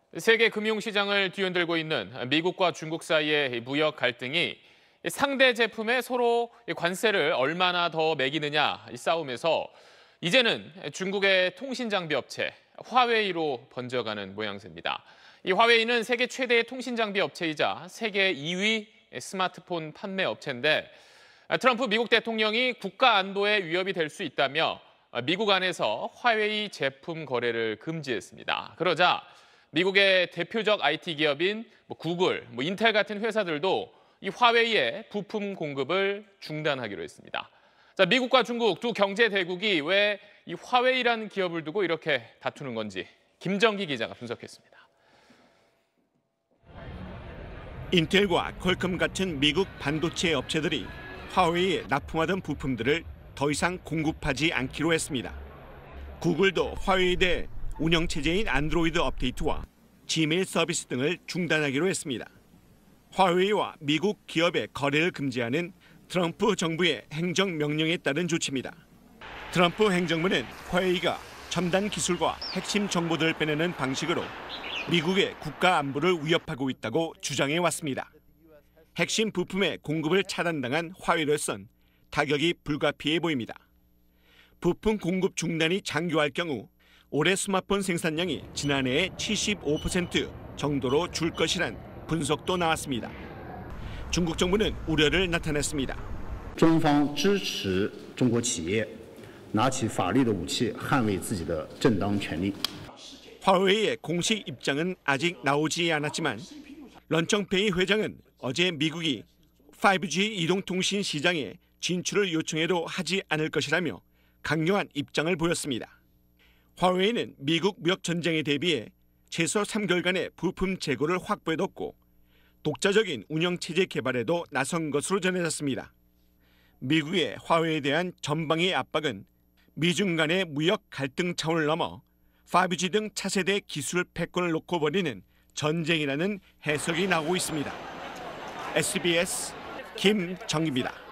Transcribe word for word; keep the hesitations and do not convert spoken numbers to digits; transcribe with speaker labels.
Speaker 1: 세계 금융시장을 뒤흔들고 있는 미국과 중국 사이의 무역 갈등이 상대 제품에 서로 관세를 얼마나 더 매기느냐 이 싸움에서 이제는 중국의 통신장비 업체 화웨이로 번져가는 모양새입니다. 이 화웨이는 세계 최대의 통신장비 업체이자 세계 이 위 스마트폰 판매 업체인데 트럼프 미국 대통령이 국가 안보에 위협이 될 수 있다며 미국 안에서 화웨이 제품 거래를 금지했습니다. 그러자 미국의 대표적 아이티 기업인 뭐 구글, 뭐 인텔 같은 회사들도 이 화웨이의 부품 공급을 중단하기로 했습니다. 자, 미국과 중국 두 경제 대국이 왜 이 화웨이라는 기업을 두고 이렇게 다투는 건지 김정기 기자가 분석했습니다.
Speaker 2: 인텔과 퀄컴 같은 미국 반도체 업체들이 화웨이에 납품하던 부품들을 더 이상 공급하지 않기로 했습니다. 구글도 화웨이에 대해 운영체제인 안드로이드 업데이트와 지메일 서비스 등을 중단하기로 했습니다. 화웨이와 미국 기업의 거래를 금지하는 트럼프 정부의 행정명령에 따른 조치입니다. 트럼프 행정부는 화웨이가 첨단 기술과 핵심 정보들을 빼내는 방식으로 미국의 국가 안보를 위협하고 있다고 주장해 왔습니다. 핵심 부품의 공급을 차단당한 화웨이로선 타격이 불가피해 보입니다. 부품 공급 중단이 장기화할 경우 올해 스마트폰 생산량이 지난해의 칠십오 퍼센트 정도로 줄 것이란 분석도 나왔습니다. 중국 정부는 우려를 나타냈습니다.
Speaker 3: 中方支持中国企业拿起法律的武器捍卫自己的正当权利.
Speaker 2: 화웨이의 공식 입장은 아직 나오지 않았지만 런청페이 회장은 어제 미국이 파이브 지 이동통신 시장에 진출을 요청해도 하지 않을 것이라며 강경한 입장을 보였습니다. 화웨이는 미국 무역 전쟁에 대비해 최소 삼 개월간의 부품 재고를 확보해뒀고 독자적인 운영체제 개발에도 나선 것으로 전해졌습니다. 미국의 화웨이에 대한 전방위 압박은 미중 간의 무역 갈등 차원을 넘어 파이브 지 등 차세대 기술 패권을 놓고 벌이는 전쟁이라는 해석이 나오고 있습니다. 에스비에스 김정기입니다.